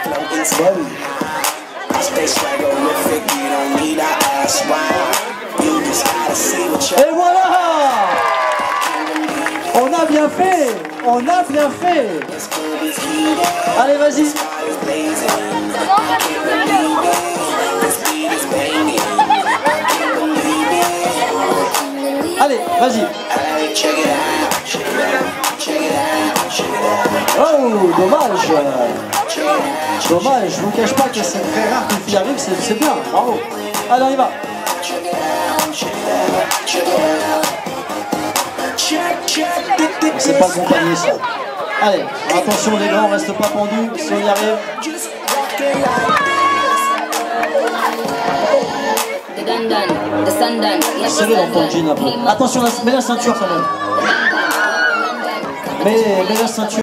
Et voilà! On a bien fait! On a bien fait! Allez, vas-y! Allez, vas-y! Oh, dommage! Dommage, je vous cache pas que c'est très rare qu'une fille arrive, c'est bien, bravo! Allez, on y va! C'est pas le bon panier ça. Allez, attention les grands, on reste pas pendus, si on y arrive. Serrez dans ton jean un peu. Attention, mets la ceinture quand même. Mets la ceinture.